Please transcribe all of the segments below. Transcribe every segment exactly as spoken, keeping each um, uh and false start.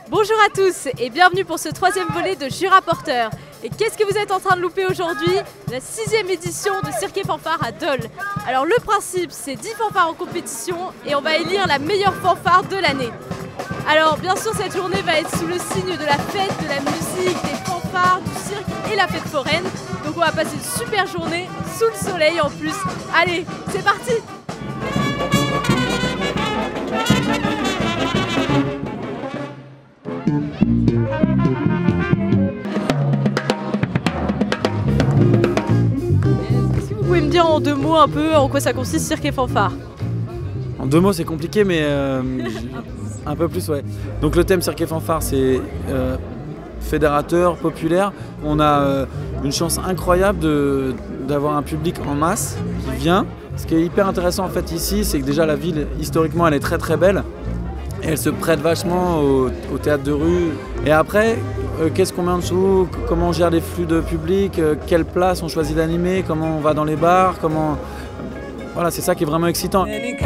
Bonjour à tous et bienvenue pour ce troisième volet de Jura Porteur. Et qu'est-ce que vous êtes en train de louper aujourd'hui? La sixième édition de Cirque et Fanfare à Dole. Alors le principe, c'est dix fanfares en compétition et on va élire la meilleure fanfare de l'année. Alors bien sûr, cette journée va être sous le signe de la fête, de la musique, des fanfares, du cirque et la fête foraine. Donc on va passer une super journée sous le soleil en plus. Allez, c'est parti! Est-ce que vous pouvez me dire en deux mots un peu en quoi ça consiste Cirque et Fanfare? En deux mots c'est compliqué mais euh, un peu plus ouais. Donc le thème Cirque et Fanfare c'est euh, fédérateur, populaire. On a euh, une chance incroyable d'avoir un public en masse qui vient. Ce qui est hyper intéressant en fait ici, c'est que déjà la ville historiquement elle est très très belle. Et elle se prête vachement au, au théâtre de rue. Et après, euh, qu'est-ce qu'on met en dessous? Comment on gère les flux de public? euh, Quelle place on choisit d'animer? Comment on va dans les bars? Comment... Voilà, c'est ça qui est vraiment excitant.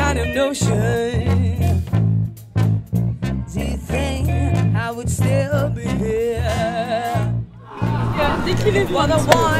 Décrivez-vous. Uh,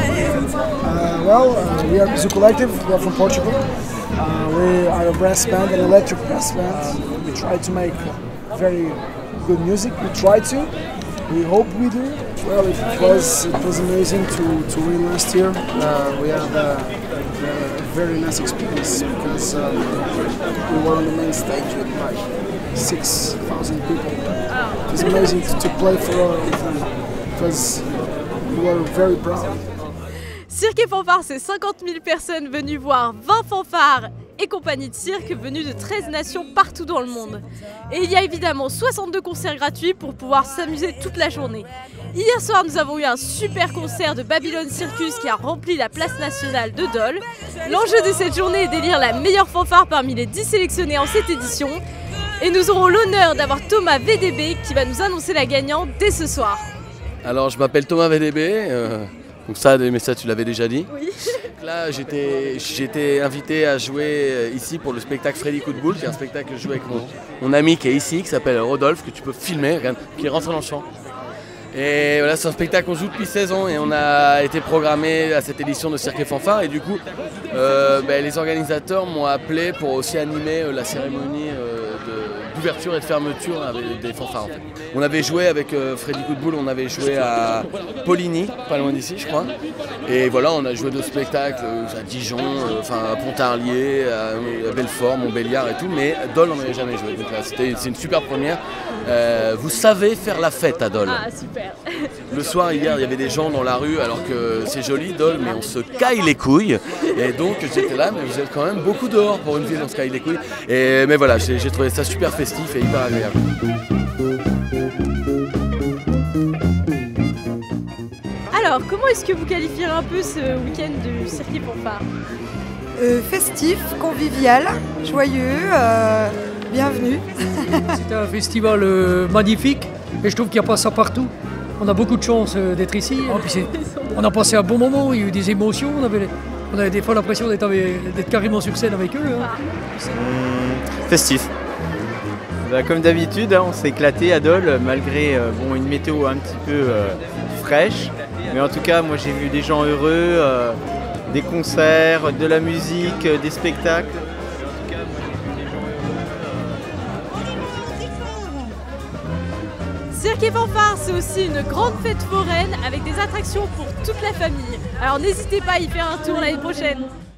well, uh, we are Music Collective, we are from Portugal. Uh, we are a brass band, an electric brass band. We try to make very good music, we try to. We hope we do. Well, it was, it was amazing to, to win last year. Uh, we had a, a very nice experience because um, we were on the main stage with like six thousand people. It was amazing to, to play for our It was, we were very proud. Cirque et Fanfare, c'est cinquante mille personnes venues voir vingt fanfares et compagnies de cirque venues de treize nations partout dans le monde. Et il y a évidemment soixante-deux concerts gratuits pour pouvoir s'amuser toute la journée. Hier soir, nous avons eu un super concert de Babylon Circus qui a rempli la place nationale de Dole. L'enjeu de cette journée est d'élire la meilleure fanfare parmi les dix sélectionnés en cette édition. Et nous aurons l'honneur d'avoir Thomas V D B qui va nous annoncer la gagnante dès ce soir. Alors je m'appelle Thomas V D B. Euh... Donc ça, mais ça tu l'avais déjà dit. Oui. Là, j'étais invité à jouer ici pour le spectacle Freddy Coup de Boule, qui est un spectacle que je joue avec mon, mon ami qui est ici, qui s'appelle Rodolphe, que tu peux filmer, regarde, qui est rentré dans le champ. Et voilà, c'est un spectacle qu'on joue depuis seize ans et on a été programmé à cette édition de Cirque et Fanfare. Et du coup, euh, ben, les organisateurs m'ont appelé pour aussi animer la cérémonie euh, d'ouverture et de fermeture avec des fanfares. En fait. On avait joué avec euh, Freddy Coup de Boule, on avait joué à Poligny, pas loin d'ici je crois. Et voilà, on a joué d'autres spectacles euh, à Dijon, euh, enfin à Pontarlier, à, à Belfort, Montbéliard et tout, mais à Dole on n'avait jamais joué. Donc là, c'est une super première. Euh, vous savez faire la fête à Dole. Ah super. Le soir hier il y avait des gens dans la rue alors que c'est joli Dole mais on se caille les couilles. Et donc j'étais là mais vous êtes quand même beaucoup dehors pour une ville où on se caille les couilles. Et, mais voilà, j'ai trouvé ça super festif et hyper agréable. Alors, comment est-ce que vous qualifierez un peu ce week-end du Cirque et Fanfare? euh, Festif, convivial, joyeux, euh, bienvenue. C'est un festival euh, magnifique et je trouve qu'il n'y a pas ça partout. On a beaucoup de chance euh, d'être ici. Et puis on a passé un bon moment, il y a eu des émotions, on avait, on avait des fois l'impression d'être carrément sur scène avec eux. Hein. Mmh, festif. Bah, comme d'habitude, hein, on s'est éclaté à Dole malgré euh, bon, une météo un petit peu euh, fraîche. Mais en tout cas, moi j'ai vu des gens heureux, euh, des concerts, de la musique, euh, des spectacles. Cirque et Fanfare, c'est aussi une grande fête foraine avec des attractions pour toute la famille. Alors n'hésitez pas à y faire un tour l'année prochaine.